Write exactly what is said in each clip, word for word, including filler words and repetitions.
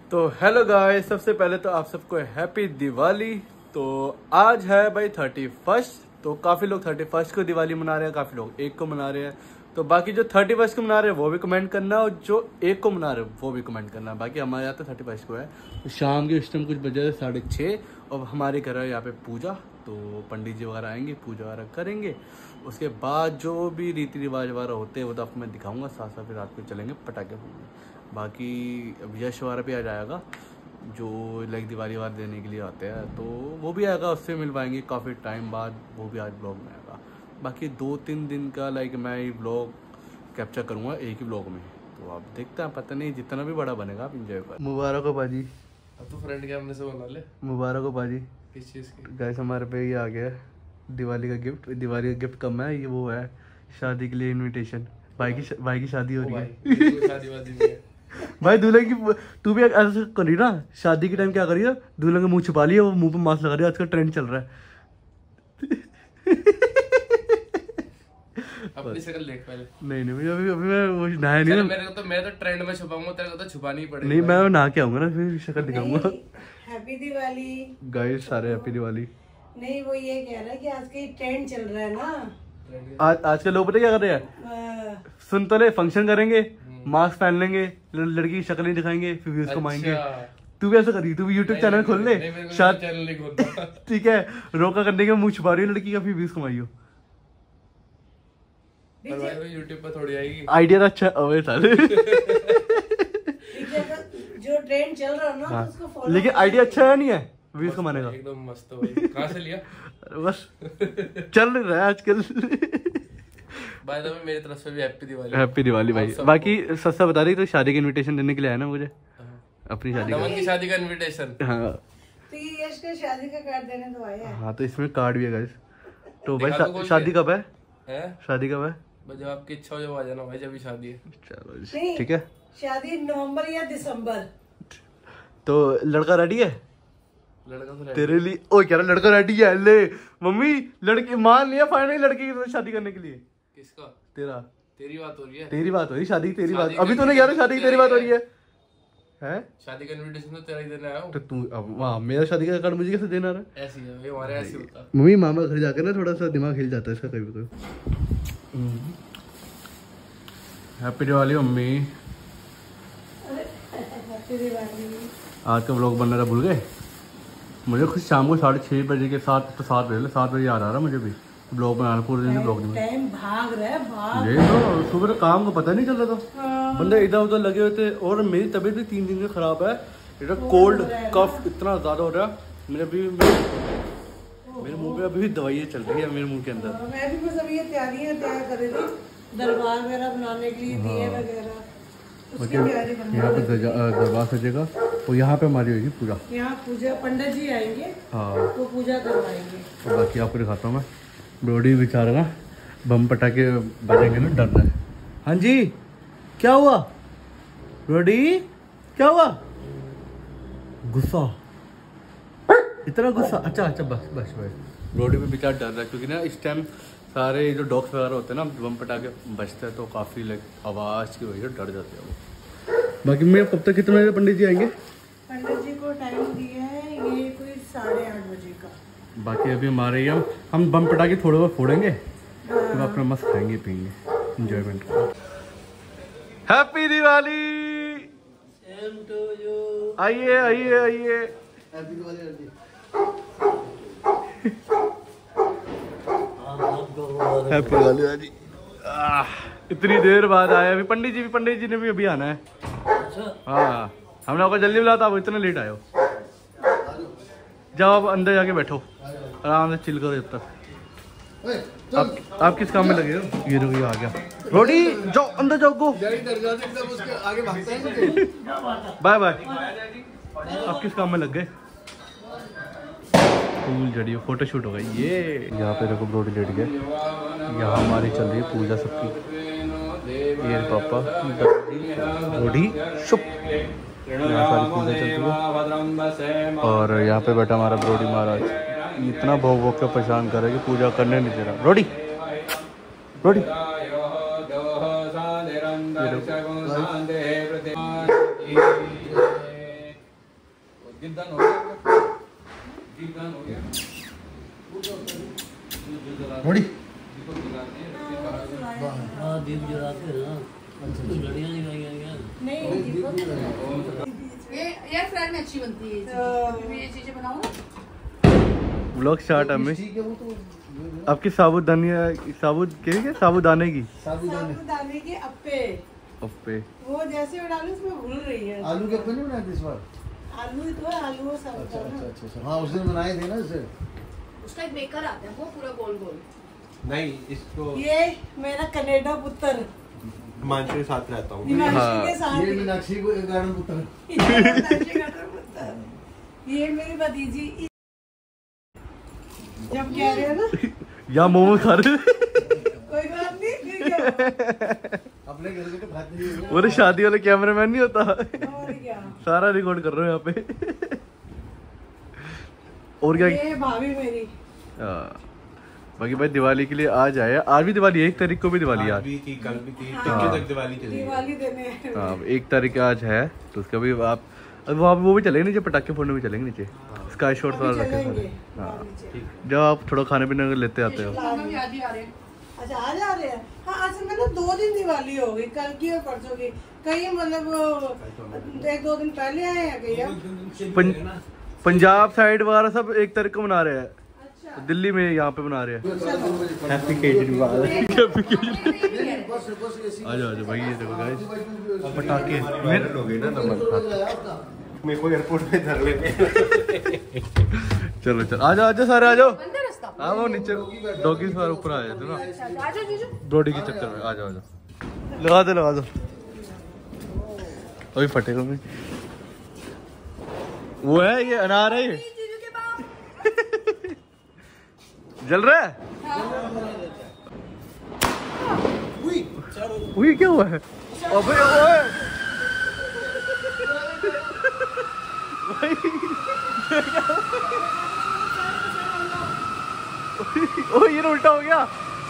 तो hello guys, सबसे पहले तो आप सबको हैप्पी दिवाली। तो आज है भाई थर्टी फर्स्ट। तो काफ़ी लोग थर्टी फर्स्ट को दिवाली मना रहे हैं, काफ़ी लोग एक को मना रहे हैं। तो बाकी जो थर्टी फर्स्ट को मना रहे हैं वो भी कमेंट करना, और जो एक को मना रहे हैं वो भी कमेंट करना। बाकी हमारे यहाँ तो थर्टी फर्स्ट को है। तो शाम के इस टाइम कुछ बजे साढ़े छः, और हमारे घर है यहाँ पे पूजा। तो पंडित जी वगैरह आएंगे, पूजा वगैरह करेंगे। उसके बाद जो भी रीति रिवाज वगैरह होते हैं वो तो आपको मैं दिखाऊंगा। साथ साथ फिर रात को चलेंगे पटाखे फोड़ने। बाकी अब यश वगैरह भी आ जाएगा, जो लाइक दिवाली वाद देने के लिए आते हैं, तो वो भी आएगा, उससे मिल पाएंगे काफ़ी टाइम बाद। वो भी आज ब्लॉग में आएगा। बाकी दो तीन दिन का लाइक मैं ये ब्लॉग कैप्चर करूँगा एक ही ब्लॉग में। तो आप देखते हैं, पता नहीं जितना भी बड़ा बनेगा आप इंजॉय कर। मुबारक हो बाजी। अब तो फ्रेंड के हमने से बना ले। मुबारक हो बाजी। किस चीज़ की? गाइस हमारे पे ये आ गया है दिवाली का गिफ्ट। दिवाली का गिफ्ट कम है, ये वो है शादी के लिए इनविटेशन। भाई की भाई की शादी हो रही है। शादी वादी नहीं है भाई दूल्हे की तू भी ऐसा करी ना, शादी के टाइम क्या करी है, दूल्हे का मुंह छुपा लिया, वो मुंह पे मास्क लगा रही है। आजकल ट्रेंड चल रहा है। अपनी शक्ल देख पहले। नहीं नहीं अभी अभी मैं वो नहाया नहीं ना। मेरे को तो मैं तो ट्रेंड में छुपाऊंगा, तेरे को तो छुपानी ही पड़ेगी। नहीं मैं नहा के आऊंगा ना, फिर शक्ल दिखाऊंगा। हैप्पी दिवाली गाइस सारे हैप्पी दिवाली। नहीं वो ये कह रहा है कि आज का ट्रेंड चल रहा है ना। आज आजकल लोग पता क्या कर रहे हैं, सुन तो ले, फंक्शन करेंगे, मास्क पहन लेंगे, लड़की की शक्ल नहीं दिखाएंगे, फिर व्यूज कमाएंगे। तू भी ऐसा करिए, तू भी यूट्यूब चैनल खोल ले। शायद चैनल नहीं खोलता। ठीक है, रोका करने के मुंह छुपा रही है लड़की का, फिर व्यूज कमाइयो। यूट्यूब पर थोड़ी आएगी। आइडिया तो अच्छा अवे साले। जो ट्रेंड चल रहा है ना हाँ। उसको फॉलो। लेकिन आइडिया अच्छा है नहीं है व्यूज कमाने का? एकदम मस्त भाई। कहाँ से लिया? बस चल रहा है आजकल। बाय द वे मेरी तरफ से भी हैप्पी दिवाली। हैप्पी दिवाली भाई। बाकी सस्ता बता रही तो शादी का इनविटेशन देने के लिए आया ना मुझे, अपनी शादी नमन की शादी का इनविटेशन। हाँ तो ये यश का शादी का कार्ड देने तो आया है। हाँ, तो इसमें कार्ड भी है गाइस। तो भाई दिखा दो खोल शादी के। कब है? हैं? शादी कब है? जब आपकी इच्छा हो जब आ जाना भाई, जब भी शादी है। चलो नहीं, ठीक है। शादी नवंबर या दिसंबर। तो लड़का रेडी है लड़का तो तेरे लिए? ओ कह रहा लड़का रेडी है। ले मम्मी, लड़की मान लिया फाइनली लड़के की साथ शादी करने के लिए। किसका? तेरा। तेरी बात हो रही है। तेरी बात हो रही, शादी की तेरी बात। शादी अभी का तूने कह रहा शादी की तेरी बात हो रही है हैं? शादी का इनविटेशन तो तेरा ही देने आया हूँ। तो तू अब वहाँ मेरा शादी का कार्ड मुझे कैसे देना रहा है? ऐसी है भाई, हमारे ऐसे होता। मम्मी मामा घर जाकर ना थोड़ा सा दिमाग हिल जाता है इसका कभी कभी। Happy Diwali mummy. Happy Diwali. आज का व्लॉग बनना था, भूल गए? मुझे खुद शाम को साढ़े छः बजे के साथ तो सात बजे सात बजे याद आ रहा मुझे भी ब्लॉग बनाना। पूरे दिन ब्लॉग नहीं टाइम भाग रहा है, भाग। यही तो, सुबह काम को पता नहीं चल रहा था। हाँ। बंदे इधर उधर लगे हुए थे। और मेरी तबीयत भी तीन दिन से खराब है। इधर कोल्ड कफ इतना ज़्यादा हो रहा है। मेरे भी मेरे मुंह पे अभी भी दवाइयाँ चल रही है मेरे मुंह के अंदर। मैं भी बस अभी ये तैयारियां तैयार कर रही थी, दरबार वगैरह बनाने के लिए, दिए वगैरह उसकी तैयारी करनी है। यहाँ पे दरबार सजेगा और यहाँ पे हमारी होगी पूजा। यहाँ पूजा, पंडित जी आएंगे, हाँ, वो पूजा करवाएंगे। और बाकी आपको दिखाता हूँ मैं। ब्रोडी बेचारा ना बम पटाखे बजेंगे ना, डर रहा है। हाँ जी, क्या हुआ ब्रोडी, क्या हुआ? गुस्सा, इतना गुस्सा? अच्छा अच्छा बस बस बस। ब्रोडी भी बेचारा डर रहा है, क्योंकि ना इस टाइम सारे जो डॉग्स वगैरह होते हैं ना, बम पटाखे बजते हैं तो काफ़ी लाइक आवाज़ की वजह से डर जाते हैं वो। बाकी मैं कब तक, कितने बजे पंडित जी आएंगे? पंडित जी को टाइम दिया है ये कोई साढ़े आठ बजे का। बाकी अभी हमारे यहाँ हम बम पटाखे थोड़े बहुत फोड़ेंगे, तो अपना मस्त खाएंगे पियेंगे, enjoyment. Happy Diwali. Same to you. आइए आइए आइए। हैप्पी दिवाली। हैप्पी दिवाली। इतनी देर बाद आए अभी पंडित जी भी, पंडित जी ने भी अभी आना है। हाँ, हमने आपको जल्दी बुलाया था, आप इतना लेट आए हो। जाओ आप अंदर जाके बैठो, आराम से चिल करो जब तक। आप आप किस काम में लगे हो? ये देखो ये आ गया। रोटी जाओ अंदर जाओ, गो बाय बाय। आप किस काम में लग गए? फूल जड़ी फोटो शूट हो गई। ये यहाँ पे देखो ब्रोडी लेट गए। यहाँ हमारी चल रही है पूजा सबकी। ये पापा ब्रोडी शुभ, यहाँ सारी पूजा चल रही है। और यहाँ पे बैठा हमारा ब्रोडी महाराज, इतना भोग भोग के परेशान करे कि पूजा करने नहीं दे रहा। ब्रोडी ब्रोडी गिद्दन हो गया, गिद्दन हो गया। थोड़ी हाँ दीप जलाते हैं ना, लड़ियाँ जलाई हैं। नहीं ये यार फ्राई में अच्छी बनती है ये चीजें बनाओ। व्लॉग स्टार्ट हमें ठीक है वो तो आपकी साबुदानी साबुत क्या क्या साबुदाने की साबुदाने साबुदाने के अप्पे अप्पे वो जैसे डाली उसमें घुल रही है। आलू के अप्पे नहीं बनाए थे इस बार? आलू ही तो है, आलू और अच्छा अच्छा साबुदाना। अच्छा अच्छा हाँ उस दिन बनाए थे ना इसे। उसका एक बेकर आता है वो पूरा गोल गोल। नहीं इसको ये मेरा कनेडा पुत्र हिमांशु के साथ रहता हूँ। हिमांशु के साथ ये मीनाक्षी को गार्डन पुत्र। मीनाक्षी का पुत्र। ये मेरी भतीजी जब कह रहे हो ना या मोमो खा रहे कोई बात नहीं फिर क्या अपने घर के तो खाते ही हैं। वो शादी वाले कैमरामैन नहीं होता और क्या। सारा रिकॉर्ड कर रहे हो यहाँ पे। और क्या ये भाभी मेरी हाँ। बाकी भाई दिवाली के लिए आज आया, आज भी दिवाली है, एक तारीख को भी दिवाली है आज। भी थी, कल भी थी, हाँ। टिक्की तक दिवाली चली। दिवाली देने हैं। हाँ एक तारीख आज है तो उसका भी आप अब वहाँ पे वो भी चलेंगे नीचे, पटाखे फोड़ने भी चलेंगे नीचे, स्काई शॉट अभी वाला रखे चलेंगे। सारे। हाँ नीचे। जब आप थोड़ा खाने पीने का लेते आते हो। हम याद ही आ रहे हैं। अच्छा आज आ रहे हैं। हाँ असल में ना दो दिन दिवाली हो गई, कल की और परसों की। कहीं मतलब वो एक दो दिन पहले आए हैं कहीं हम। पं, पंजाब साइड वगैरह सब एक तारीख को मना रहे हैं, अच्छा दिल्ली में यहाँ पे मना रहे हैं। हैप्पी केजरीवाल। बस बस ऐसी आ जाओ आ जाओ भाई, ये देखो गाइस पटाखे वायरल हो गए ना तो मेरे को एयरपोर्ट पे धर लेते। चलो चलो आ जाओ आ जाओ सारे आ जाओ। बंद है रास्ता। हाँ वो नीचे डॉगी सवार ऊपर आ जाते ना अच्छा आ जाओ जीजू। ब्रोडी के चक्कर में। आ जाओ आ जाओ लगा दो लगा दो अभी फटेगा मैं। वो है ये अनार है ये जीजू के बाप। जल रहा है। वही क्या हुआ है? अबे ओए भाई ओ ये ना उल्टा हो गया।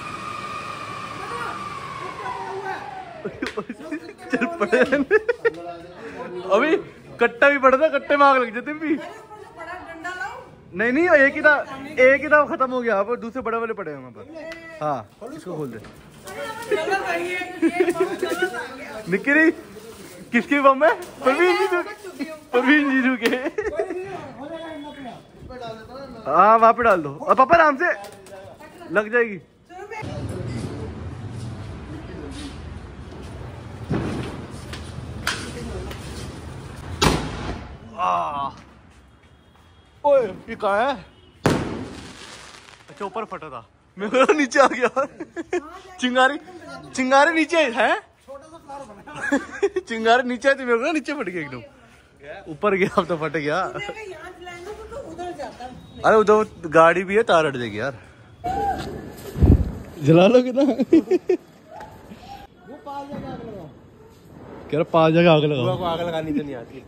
चल पड़े अभी कट्टा भी पड़ता, कट्टे में आग लग जाती भी। बड़ा डंडा लाओ। नहीं नहीं एक ही था, एक ही था वो खत्म हो गया, अब दूसरे बड़े वाले पड़े हैं वहाँ पर। हाँ इसको खोल दे। चलो भाई ये ये बहुत गलत आ गया। निक्की किसकी बम है? परवीन जीजू, परवीन जीजू के। हाँ वहाँ पे डाल दो और पापा आराम से लग जाएगी। आ, ओए ये कहाँ है? अच्छा ऊपर फटा था, मेरे नीचे आ गया। चिंगारी चिंगारी नीचे है, चिंगारी नीचे है तो मेरे को नीचे फट गया एकदम, ऊपर गया अब तो फट गया। यहाँ चलाएंगे तो उधर जाता है। अरे उधर गाड़ी भी है, तार हट जाएगी यार। जला लो कितना कह रहा पाँच जगह आग लगा। को आग लगानी तो नहीं आती।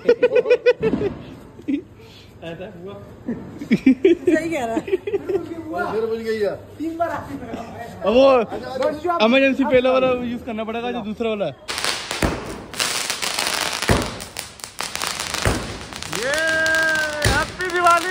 सही कह रहा है। फिर बज गई यार। तीन बार आती है। अब वो इमरजेंसी पहला वाला यूज करना पड़ेगा, जो दूसरा वाला है। ये हैप्पी दिवाली।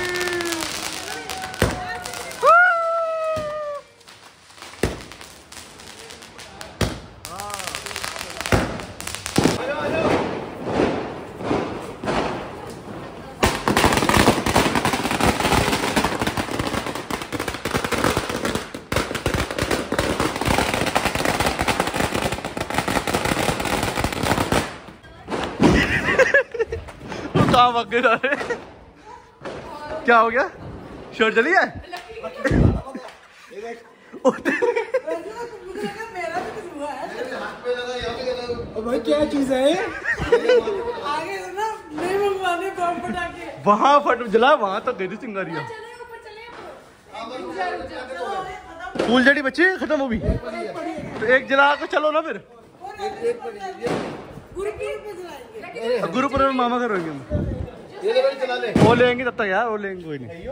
कहाँ भाग गए सारे? क्या हो गया? शर्ट जली है? भाई क्या चीज है? आगे से ना नहीं मंगवाने बम पटाखे। वहाँ फट जला, वहाँ तक गई थी चिंगारियाँ। फूल जड़ी बच्ची खत्म हो गई तो एक जला के चलो ना फिर। गुरुपुरब में मामा घर होंगे हम, वो लेंगे तब तक यार, वो लेंगे कोई नहीं।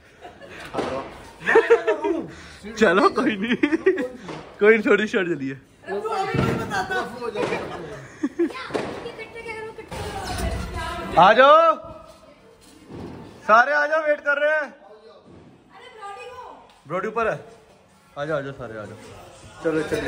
चलो कोई नहीं, कोई नहीं, थोड़ी शर्ट जली है। आ जाओ सारे आ जाओ, वेट कर रहे हैं। ब्रोडी ऊपर है, आ जाओ आ जाओ सारे आ जाओ। चलो चलिए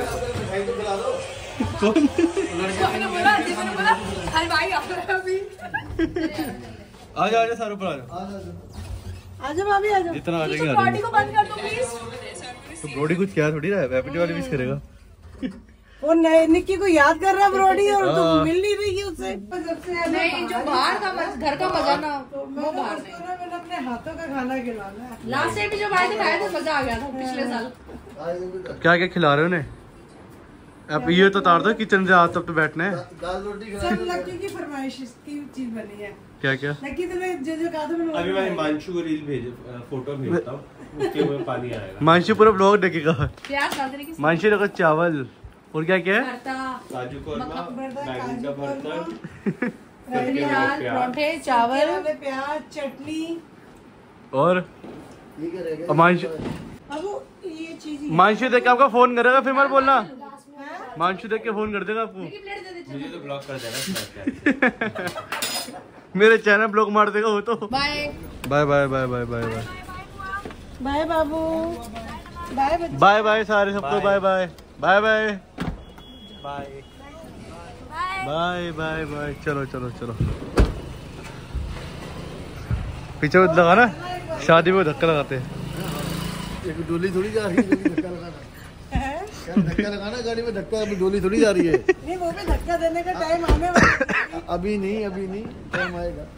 आ जाओ आ जाओ सारे ऊपर आ जाओ। आजा भाभी आजा। जितना आ जाएंगे आ जाएंगे। को बंद कर दो प्लीज। तो ब्रोडी कुछ क्या थोड़ी रहा है, हैप्पी दिवाली विश करेगा। वो नए निक्की को याद कर रहा है ब्रोडी, और तुम मिल नहीं रही है उससे। जब से नहीं, जो बाहर का मज- घर का मजा ना तो वो मैंने बाहर उसको ना मैंने अपने हाथों का खाना खिलाना है। लास्ट टाइम भी जब आए थे खाए थे, मजा आ गया था पिछले साल। क्या क्या खिला रहे हो उन्हें? अब ये तो उतार दो किचन से, आज तब तो बैठना है। दाल रोटी सब लक्की की फरमाइश की चीज बनी है। क्या क्या? लक्की तुम्हें जो जो कहा था मैंने अभी मैं हिमांशु को रील भेज फोटो भेजता हूँ, उसके ऊपर पानी आएगा। मानसी पूरा ब्लॉग देखेगा। प्याज डाल देने की मानसी रखो चावल और क्या क्या है? भरता, काजू कोरमा, भरता, बैंगन का काजू भरता, रबड़ी नान, प्याज। पराठे, चावल। वाले प्याज, चटनी। और ये क्या रहेगा? और मानसी अब वो ये चीज ही मानसी देख के आपका फोन करेगा, फिर मत बोलना। मानसी देख के फोन कर देगा आपको। प्लेट दे दे। मुझे तो ब्लॉक कर देना। मेरे चैनल ब्लॉक मार देगा वो तो। Bye bye bye bye bye bye bye bye बाबू, बाय बच्चे। बाय बाय सारे सबको bye bye bye bye bye bye bye bye. चलो चलो चलो पीछे मत लगा ना, शादी में धक्का लगाते हैं। एक डोली थोड़ी जा रही है, डोली धक्का लगाना हैं? क्या धक्का लगाना गाड़ी में, धक्का अभी डोली थोड़ी जा रही है। नहीं, वो भी धक्का देने का टाइम आने वाला है। अभी नहीं, अभी नहीं, टाइम आएगा।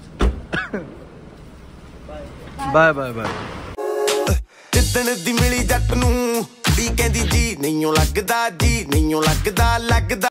Bye bye bye. ਜਿੱਦਣ ਦੀ ਮਿਲੀ ਜੱਟ ਨੂੰ ਕੁੜੀ ਕਹਿੰਦੀ ਜੀ ਨਹੀਂਓ ਲੱਗਦਾ ਜੀ ਨਹੀਂਓ ਲੱਗਦਾ ਲੱਗਦਾ